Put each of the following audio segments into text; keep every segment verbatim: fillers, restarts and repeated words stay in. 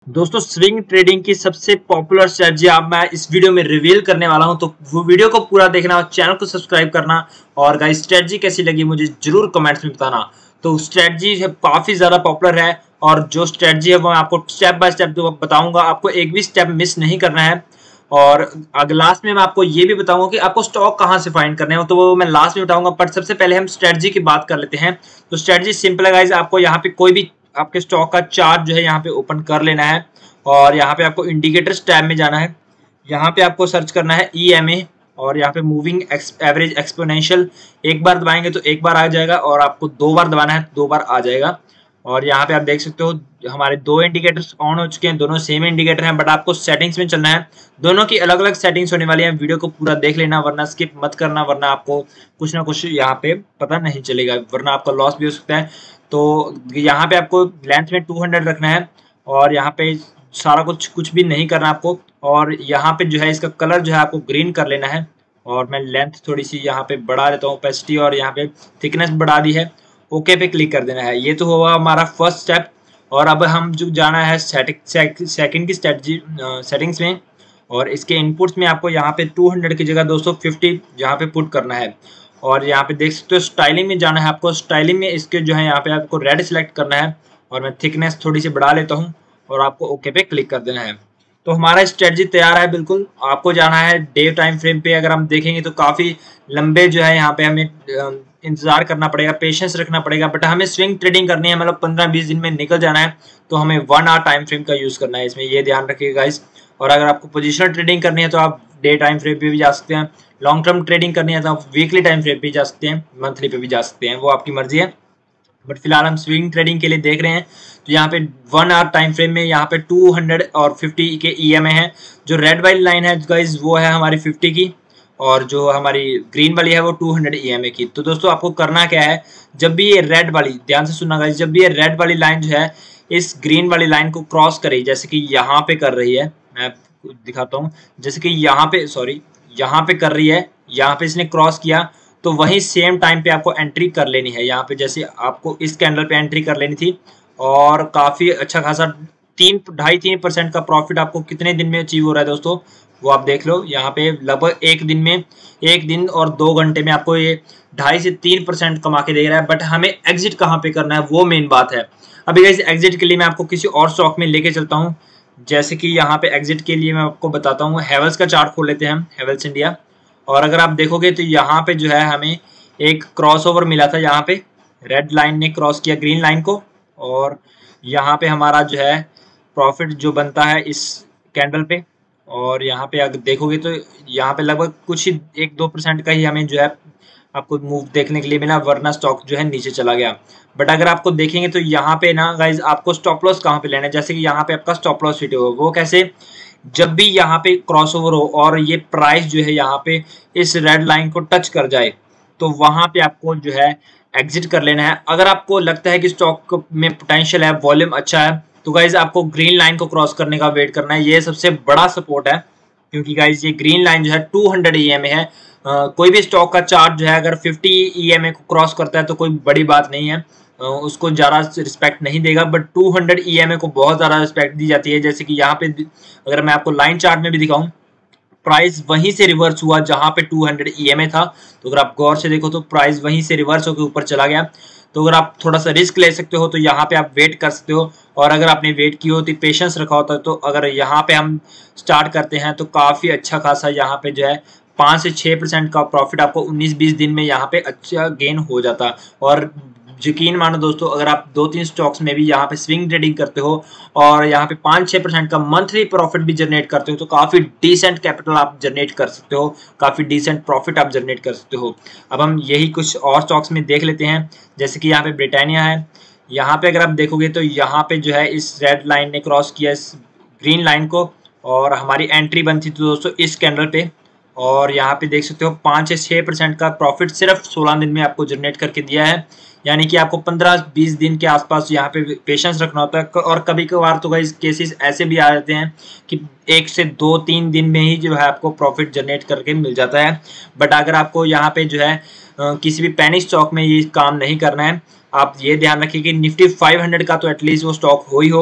दोस्तों swing trading की सबसे पॉपुलर स्ट्रेटजी आप मैं इस वीडियो में रिवील करने वाला हूं, तो वो वीडियो को पूरा देखना और चैनल को सब्सक्राइब करना। और गाइस स्ट्रेटजी कैसी लगी मुझे जरूर कमेंट्स में बताना। तो स्ट्रेटजी है काफी ज्यादा पॉपुलर है और जो स्ट्रेटजी है वो मैं आपको स्टेप बाय स्टेप जो बताऊंगा, आपको एक भी स्टेप मिस नहीं करना है। और अगर लास्ट में मैं आपको ये भी बताऊंगा कि आपको स्टॉक कहां से फाइंड करने हो, तो वो मैं लास्ट में बताऊंगा। पर सबसे पहले हम स्ट्रेटजी की बात कर लेते हैं। तो स्ट्रेटजी सिंपल है गाइस, आपको यहाँ पे कोई भी आपके स्टॉक का चार्ट जो है यहाँ पे ओपन कर लेना है और यहाँ पे आपको इंडिकेटर्स टैब में जाना है। यहाँ पे आपको सर्च करना है ई एम ए और यहाँ पे मूविंग एवरेज एक्सपोनेंशियल। एक बार दबाएंगे तो एक बार आ जाएगा और आपको दो बार दबाना है तो दो बार आ जाएगा। और यहाँ पे आप देख सकते हो हमारे दो इंडिकेटर्स ऑन हो चुके हैं, दोनों सेम इंडिकेटर हैं, बट आपको सेटिंग्स में चलना है। दोनों की अलग अलग सेटिंग्स होने वाली है, वीडियो को पूरा देख लेना वरना स्किप मत करना, वरना आपको कुछ ना कुछ यहाँ पे पता नहीं चलेगा, वरना आपका लॉस भी हो सकता है। तो यहाँ पे आपको लेंथ में टू हंड्रेड रखना है और यहाँ पे सारा कुछ कुछ भी नहीं करना आपको। और यहाँ पे जो है इसका कलर जो है आपको ग्रीन कर लेना है। और मैं लेंथ थोड़ी सी यहाँ पे बढ़ा देता हूँ ओपेसिटी, और यहाँ पे थिकनेस बढ़ा दी है। ओके पे क्लिक कर देना है। ये तो हुआ हमारा फर्स्ट स्टेप। और अब हम जो जाना है सेकंड की स्ट्रेटजी सेटिंग्स में, और इसके इनपुट्स में आपको यहाँ पे टू हंड्रेड की जगह दो सौ फिफ्टी यहाँ पे पुट करना है। और यहाँ पे देख सकते हो स्टाइलिंग में जाना है आपको। स्टाइलिंग में इसके जो है यहाँ पे आपको रेड सिलेक्ट करना है और मैं थिकनेस थोड़ी सी बढ़ा लेता हूँ और आपको ओके पे क्लिक कर देना है। तो हमारा स्ट्रेटजी तैयार है बिल्कुल। आपको जाना है डे टाइम फ्रेम पे। अगर हम देखेंगे तो काफ़ी लंबे जो है यहाँ पे हमें इंतजार करना पड़ेगा, पेशेंस रखना पड़ेगा, बट हमें स्विंग ट्रेडिंग करनी है, मतलब पंद्रह बीस दिन में निकल जाना है। तो हमें वन आवर टाइम फ्रेम का यूज़ करना है इसमें, ये ध्यान रखिएगा गाइस। और अगर आपको पोजिशनल ट्रेडिंग करनी है तो आप डे टाइम फ्रेम पे भी जा सकते हैं। लॉन्ग टर्म ट्रेडिंग करनी है तो आप वीकली टाइम फ्रेम पे जा सकते हैं, मंथली पे भी जा सकते हैं, वो आपकी मर्जी है। बट फिलहाल हम स्विंग ट्रेडिंग के लिए देख रहे हैं। तो यहाँ पे वन आवर टाइम फ्रेम में यहाँ पे टू हंड्रेड और फिफ्टी के ई एम ए है। जो रेड वाली लाइन है गाइस वो है हमारी फिफ्टी की, और जो हमारी ग्रीन वाली है वो two hundred E M A की। तो दोस्तों आपको करना क्या है, जब भी ये रेड वाली, ध्यान से सुनना गाइस, जब भी ये रेड वाली लाइन जो है इस ग्रीन वाली लाइन को क्रॉस करे, जैसे कि यहाँ पे कर रही है, मैं दिखाता हूँ, जैसे कि यहाँ पे सॉरी यहाँ पे कर रही है, यहाँ पे इसने क्रॉस किया, तो वही सेम टाइम पे आपको एंट्री कर लेनी है। यहाँ पे जैसे आपको इस कैंडल पे एंट्री कर लेनी थी और काफ़ी अच्छा खासा तीन ढाई तीन परसेंट का प्रॉफिट आपको कितने दिन में अचीव हो रहा है दोस्तों, वो आप देख लो। यहाँ पे लगभग एक दिन में, एक दिन और दो घंटे में आपको ये ढाई से तीन परसेंट कमा के दे रहा है। बट हमें एग्जिट कहाँ पे करना है वो मेन बात है। अभी गाइस एग्जिट के लिए मैं आपको किसी और स्टॉक में लेके चलता हूँ। जैसे कि यहाँ पे एग्जिट के लिए मैं आपको बताता हूँ, हेवल्स का चार्ट खोल लेते हैं हम, हेवल्स इंडिया। और अगर आप देखोगे तो यहाँ पे जो है हमें एक क्रॉसओवर मिला था, यहाँ पे रेड लाइन ने क्रॉस किया ग्रीन लाइन को, और यहाँ पे हमारा जो है प्रॉफिट जो बनता है इस कैंडल पे। और यहाँ पे अगर देखोगे तो यहाँ पे लगभग कुछ ही एक दो परसेंट का ही हमें जो है आपको मूव देखने के लिए मिला, वरना स्टॉक जो है नीचे चला गया। बट अगर आपको देखेंगे तो यहाँ पे ना गाइज आपको स्टॉप लॉस कहाँ पे लेना है, जैसे कि यहाँ पे आपका स्टॉप लॉस फिट हो, वो कैसे, जब भी यहाँ पे क्रॉसओवर हो और ये प्राइस जो है यहाँ पे इस रेड लाइन को टच कर जाए, तो वहां पे आपको जो है एग्जिट कर लेना है। अगर आपको लगता है कि स्टॉक में पोटेंशियल है, वॉल्यूम अच्छा है, तो गाइज आपको ग्रीन लाइन को क्रॉस करने का वेट करना है। ये सबसे बड़ा सपोर्ट है, क्योंकि गाइज ये ग्रीन लाइन जो है two hundred E M A है। Uh, कोई भी स्टॉक का चार्ट जो है अगर फिफ्टी ई एम ए को क्रॉस करता है तो कोई बड़ी बात नहीं है, uh, उसको ज़्यादा रिस्पेक्ट नहीं देगा। But two hundred E M A को बहुत ज़्यादा रिस्पेक्ट दी जाती है। जैसे कि यहाँ पे अगर मैं आपको लाइन चार्ट में भी दिखाऊं, प्राइस वहीं से रिवर्स हुआ जहां पे two hundred E M A था। तो अगर आप गौर से देखो तो प्राइस वहीं से रिवर्स होकर ऊपर चला गया। तो अगर आप थोड़ा सा रिस्क ले सकते हो तो यहाँ पे आप वेट कर सकते हो, और अगर आपने वेट की होती, पेशेंस रखा होता, तो अगर यहाँ पे हम स्टार्ट करते हैं तो काफ़ी अच्छा खासा यहाँ पे जो है पाँच से छः परसेंट का प्रॉफिट आपको उन्नीस बीस दिन में यहाँ पे अच्छा गेन हो जाता। और यकीन मानो दोस्तों, अगर आप दो तीन स्टॉक्स में भी यहाँ पे स्विंग ट्रेडिंग करते हो और यहाँ पे पाँच छः परसेंट का मंथली प्रॉफिट भी जनरेट करते हो, तो काफ़ी डिसेंट कैपिटल आप जनरेट कर सकते हो, काफ़ी डिसेंट प्रॉफिट आप जनरेट कर सकते हो। अब हम यही कुछ और स्टॉक्स में देख लेते हैं। जैसे कि यहाँ पे ब्रिटानिया है। यहाँ पे अगर आप देखोगे तो यहाँ पे जो है इस रेड लाइन ने क्रॉस किया इस ग्रीन लाइन को, और हमारी एंट्री बनती थी दोस्तों इस कैंडल पे। और यहाँ पे देख सकते हो पाँच से छः परसेंट का प्रॉफिट सिर्फ सोलह दिन में आपको जनरेट करके दिया है। यानी कि आपको पंद्रह बीस दिन के आसपास यहाँ पे पेशेंस रखना होता है। और कभी कभार तो गाइस केसेस ऐसे भी आ जाते हैं कि एक से दो तीन दिन में ही जो है आपको प्रॉफिट जनरेट करके मिल जाता है। बट अगर आपको यहाँ पे जो है किसी भी पैनिक स्टॉक में ये काम नहीं करना है, आप ये ध्यान रखिए कि निफ्टी फाइव हंड्रेड का तो एटलीस्ट वो स्टॉक हो ही हो।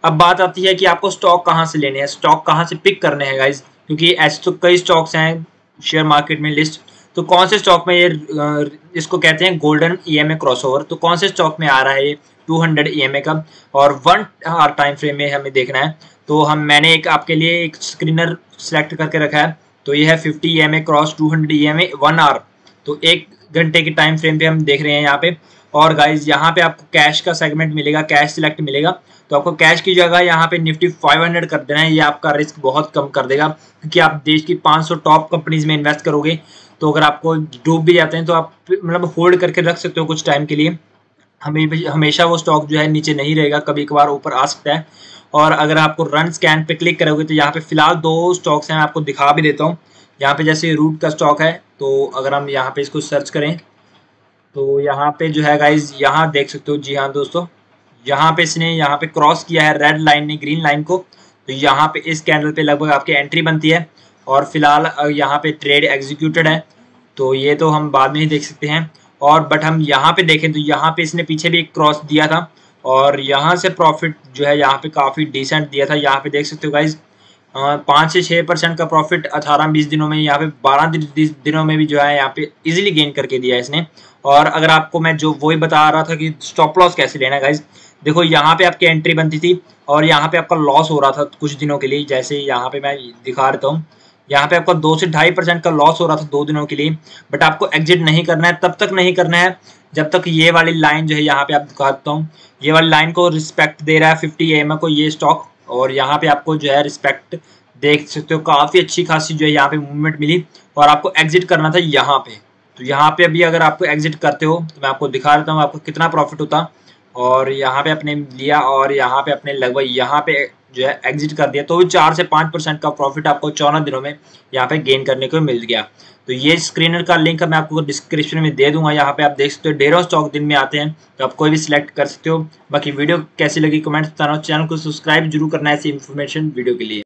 अब बात आती है कि आपको स्टॉक कहाँ से लेने हैं, स्टॉक कहाँ से पिक करने हैं गाइज, क्योंकि ऐसे तो कई स्टॉक्स हैं शेयर मार्केट में लिस्ट। तो कौन से स्टॉक में ये इसको कहते हैं गोल्डन ईएमए क्रॉसओवर, तो कौन से स्टॉक में आ रहा है ये टू हंड्रेड ईएमए का और वन आवर टाइम फ्रेम में हमें देखना है। तो हम मैंने एक आपके लिए एक स्क्रीनर सेलेक्ट करके रखा है, तो ये है fifty EMA cross two hundred EMA one hour, तो एक घंटे की टाइम फ्रेम पे हम देख रहे हैं यहाँ पे। और गाइज यहाँ पे आपको कैश का सेगमेंट मिलेगा, कैश सिलेक्ट मिलेगा, तो आपको कैश की जगह यहाँ पे निफ्टी फाइव हंड्रेड कर देना है। ये आपका रिस्क बहुत कम कर देगा, क्योंकि आप देश की पाँच सौ टॉप कंपनीज में इन्वेस्ट करोगे, तो अगर आपको डूब भी जाते हैं तो आप मतलब होल्ड करके रख सकते हो कुछ टाइम के लिए। हमें हमेशा वो स्टॉक जो है नीचे नहीं रहेगा, कभी कभार ऊपर आ सकता है। और अगर आपको रन स्कैन पे क्लिक करोगे तो यहाँ पे फिलहाल दो स्टॉक्स हैं, मैं आपको दिखा भी देता हूँ। यहाँ पे जैसे रूट का स्टॉक है, तो अगर हम यहाँ पे इसको सर्च करें तो यहाँ पे जो है गाइज यहाँ देख सकते हो। जी हाँ दोस्तों, यहाँ पे इसने यहाँ पे क्रॉस किया है रेड लाइन ने ग्रीन लाइन को, तो यहाँ पे इस कैंडल पे लगभग आपकी एंट्री बनती है और फिलहाल यहाँ पे ट्रेड एग्जीक्यूटेड है, तो ये तो हम बाद में ही देख सकते हैं। और बट हम यहाँ पे देखें तो यहाँ पे इसने पीछे भी एक क्रॉस दिया था और यहाँ से प्रॉफिट जो है यहाँ पे काफ़ी डिसेंट दिया था। यहाँ पे देख सकते हो गाइज पाँच से छः परसेंट का प्रॉफिट अठारह बीस दिनों में, यहाँ पे बारह दिनों में भी जो है यहाँ पे इजीली गेन करके दिया है इसने। और अगर आपको मैं जो वही बता रहा था कि स्टॉप लॉस कैसे लेना है गाइज, देखो यहाँ पे आपकी एंट्री बनती थी और यहाँ पे आपका लॉस हो रहा था कुछ दिनों के लिए, जैसे यहाँ पे मैं दिखा देता हूँ। यहाँ पे आपका दो से ढाई परसेंट का लॉस हो रहा था दो दिनों के लिए, बट आपको एग्जिट नहीं करना है, तब तक नहीं करना है जब तक ये वाली लाइन जो है यहाँ पे आप दिखा देता हूँ, ये वाली लाइन को रिस्पेक्ट दे रहा है फिफ्टी एम को ये स्टॉक, और यहाँ पे आपको जो है रिस्पेक्ट देख सकते हो, काफ़ी अच्छी खासी जो है यहाँ पे मूवमेंट मिली और आपको एग्जिट करना था यहाँ पे। तो यहाँ पे अभी अगर आपको एग्जिट करते हो तो मैं आपको दिखा देता हूँ आपको कितना प्रॉफिट होता, और यहाँ पे अपने लिया और यहाँ पे अपने लगभग यहाँ पे जो है एग्जिट कर दिया, तो चार से पाँच परसेंट का प्रॉफिट आपको चौदह दिनों में यहाँ पे गेन करने को मिल गया। तो ये स्क्रीनर का लिंक मैं आपको डिस्क्रिप्शन में दे दूंगा, यहाँ पे आप देख सकते हो ढेरों स्टॉक दिन में आते हैं, तो आप कोई भी सिलेक्ट कर सकते हो। बाकी वीडियो कैसी लगी कमेंट्स बताना, चैनल को सब्सक्राइब जरूर करना है ऐसी इन्फॉर्मेशन वीडियो के लिए।